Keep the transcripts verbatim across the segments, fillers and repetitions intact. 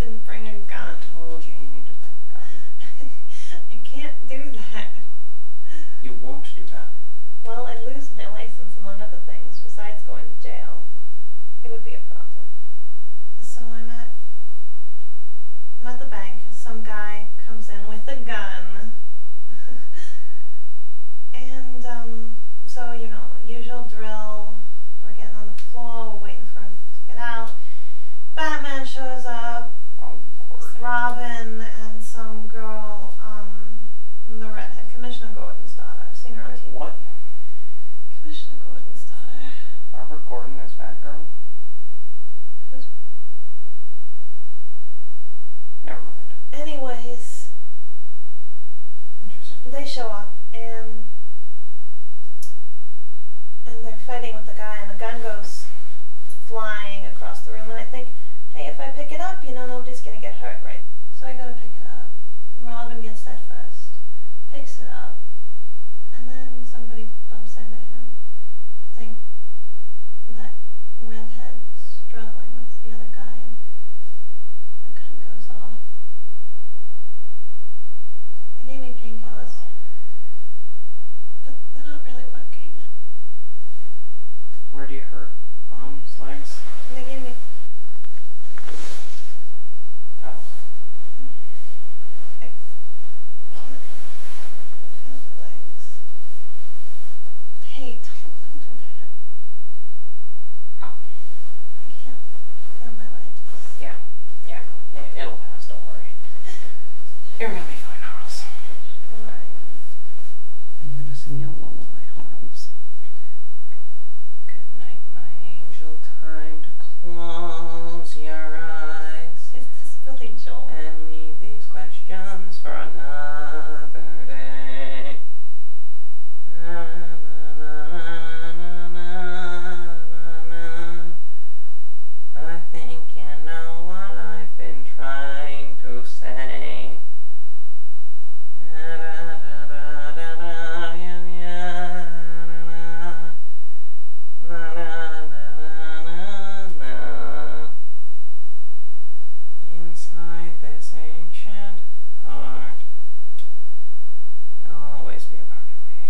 didn't bring a gun. I told you you need to bring a gun. I can't do that. You won't do that. Well, I'd lose my license among other things besides going to jail. It would be a problem. So I'm at, I'm at the bank. Some guy comes in with a gun. And, um, so, you know, usual drill. We're getting on the floor, we're waiting for him to get out. Batman shows up. Oh, Lord. Robin and some girl, um, the redhead, Commissioner Gordon's daughter. I've seen her on Wait, T V. what? Commissioner Gordon's daughter. Barbara Gordon as Batgirl? Who's... Never mind. Anyways, Interesting. they show up and and they're fighting with the guy, and the gun goes flying across the room, and I think, hey, if I pick it up, you know, nobody's gonna get hurt, right? So I go to pick it up. Robin gets that first, picks it up, and then somebody bumps into him. I think that redhead's struggling with the other guy, and the gun goes off. They gave me painkillers, but they're not really working. Where do you hurt? Arms, legs? And they gave me... Oh. I can't feel my legs. Hey, don't, don't do that. Oh. I can't feel my legs. Yeah. Yeah. Yeah, it'll pass, don't worry. You're gonna be fine, Harles. Alright. I'm gonna sing you a lullaby, Harles. Good night, my angel. Time to close your eyes Is this Billy Joel? and leave these questions for another day. Na, na, na, na, na, na, na. I think you know what I've been trying to say. Da, da, da, da, da, da, yeah, yeah, da, da. Na, na, na, na, na. Inside this ancient heart, you'll always be a part of me.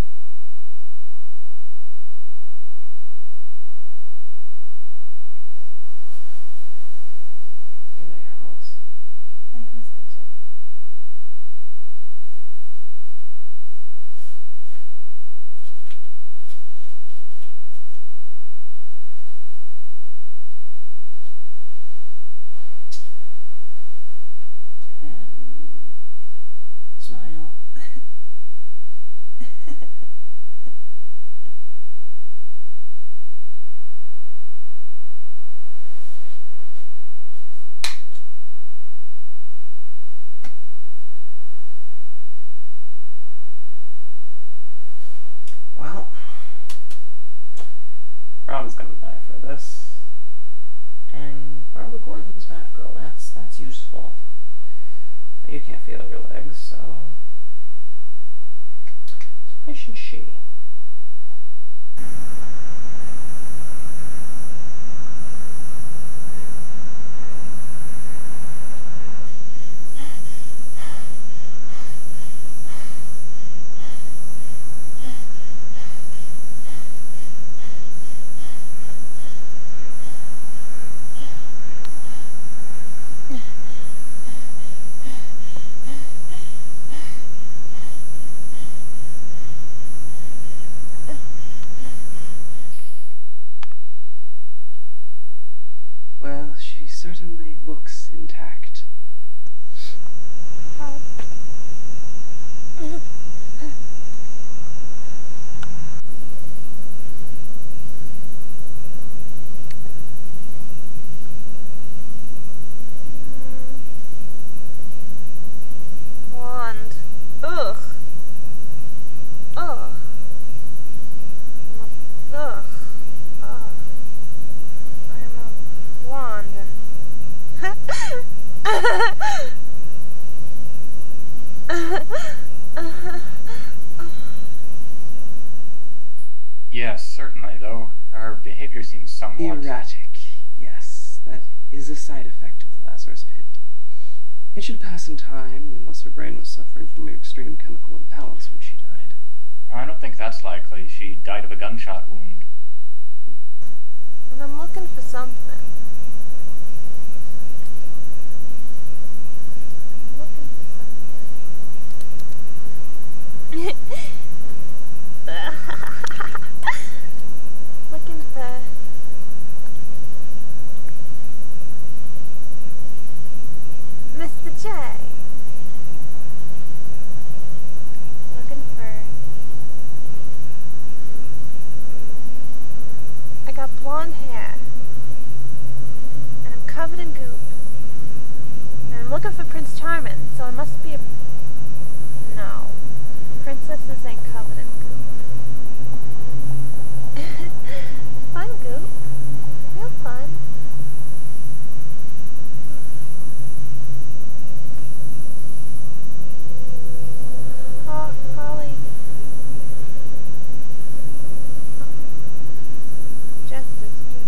Good night, Harles. Night, Mister J. And smile. Well, Robin's gonna die for this. And Barbara Gordon's Batgirl, that's that's useful. You can't feel your legs, so so why should she? Well, she certainly looks intact. Wand. Ugh. Ugh. Ugh. Ugh. I'm a wand Yes, certainly, though. Her behavior seems somewhat... Erratic, yes. That is a side effect of the Lazarus Pit. It should pass in time, unless her brain was suffering from an extreme chemical imbalance when she died. I don't think that's likely. She died of a gunshot wound. And I'm looking for something. I'm looking for something. Looking for... Mister J. Looking for... I got blonde hair. And I'm covered in goop. And I'm looking for Prince Charming, so I must be a... No. Princesses ain't covered in goop. Fun goop. Real fun. Ho- Holly. Just as good.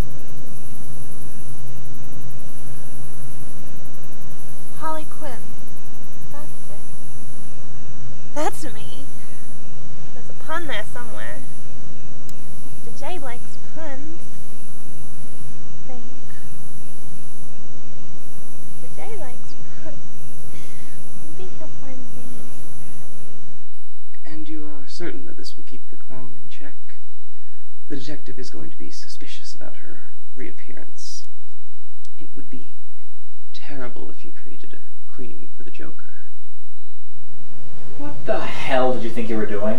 Holly Quinn. That's it. That's me. There's a pun there somewhere. Mister J likes puns. I think. Mister J likes puns. Maybe he'll find me. And you are certain that this will keep the clown in check? The detective is going to be suspicious about her reappearance. It would be terrible if you created a queen for the Joker. What the hell did you think you were doing?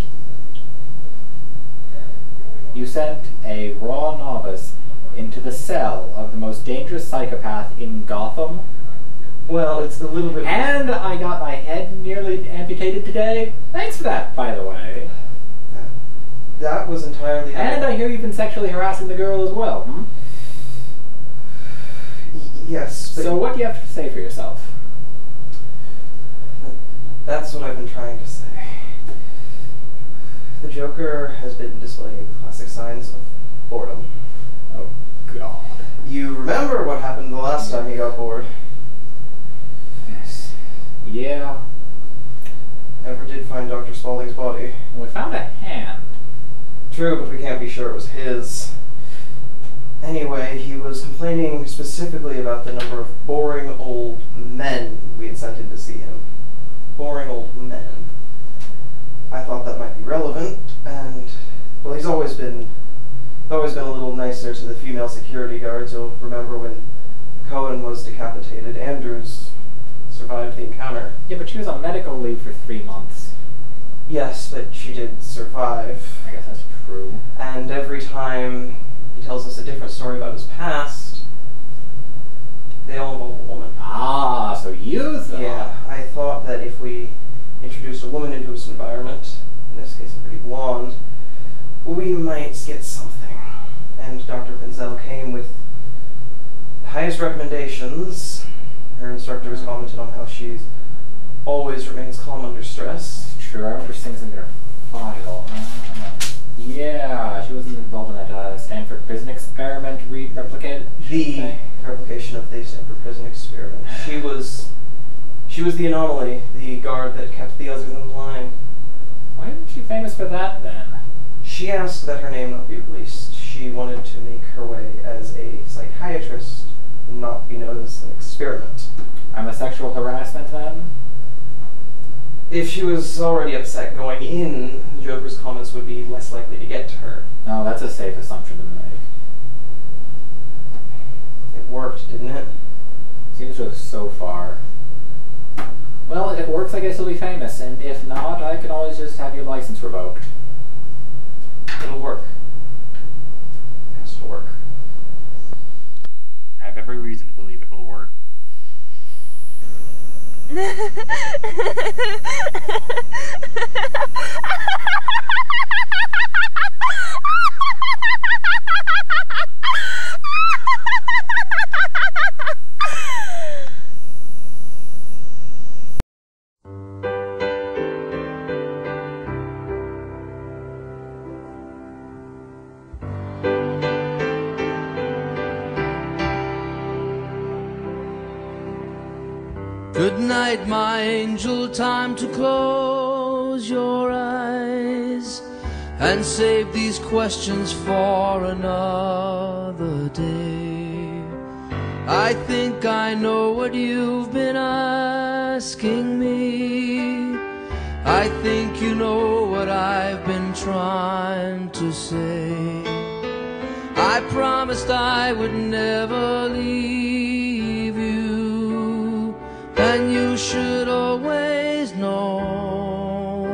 You sent a raw novice into the cell of the most dangerous psychopath in Gotham? Well, it's a little bit... And I got my head nearly amputated today? Thanks for that, by the way. That was entirely... And I hear you've been sexually harassing the girl as well, hmm? Yes, but... So what do you have to say for yourself? That's what I've been trying to say. The Joker has been displaying the classic signs of boredom. Oh, God. You remember what happened the last time he got bored? Yes. Yeah. Never did find Doctor Spaulding's body. We found a hand. True, but we can't be sure it was his. Anyway, he was complaining specifically about the number of boring old men we had sent in to see him. Boring old men. I thought that might be relevant, and, well, he's always been, always been a little nicer to the female security guards. You'll remember when Cohen was decapitated, Andrews survived the encounter. Yeah, but she was on medical leave for three months. Yes, but she did survive. I guess that's true. And every time he tells us a different story about his past, they all involve a woman. Ah, so you thought... Yeah, I thought that if we introduced a woman into his environment, in this case a pretty blonde, we might get something. And Doctor Penzel came with the highest recommendations. Her instructor has commented on how she always remains calm under stress. True, I remember seeing something in her file. Ah, yeah, she wasn't involved in that uh, Stanford prison experiment re-replicated? The replication of the Stanford prison experiment. She was... She was the anomaly, the guard that kept the others in line. Why isn't she famous for that, then? She asked that her name not be released. She wanted to make her way as a psychiatrist, not be known as an experiment. I'm a sexual harassment, then? If she was already upset going in, the Joker's comments would be less likely to get to her. No, that's a safe assumption to make. It worked, didn't it? Seems to have so far. Well, if it works, I guess you'll be famous, and if not, I can always just have your license revoked. It'll work. It has to work. I have every reason to believe it will work. Good night, my angel, time to close your eyes and save these questions for another day. I think I know what you've been asking me. I think you know what I've been trying to say. I promised I would never leave you, and you should always know,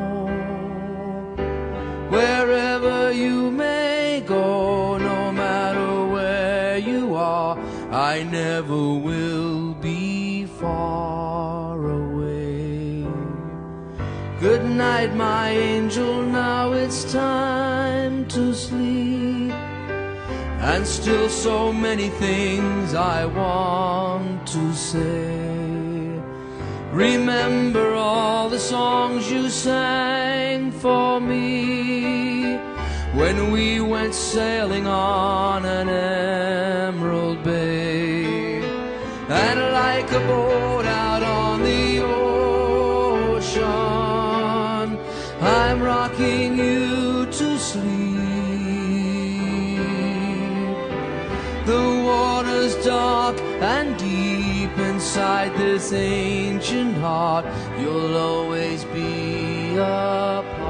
wherever you may go, no matter where you are, I never will be far away. Good night, my angel, now it's time to sleep, and still so many things I want to say. Remember all the songs you sang for me when we went sailing on an emerald bay. And like a boat out on the ocean, I'm rocking you to sleep. The water's dark and deep inside this ancient heart. You'll always be a part.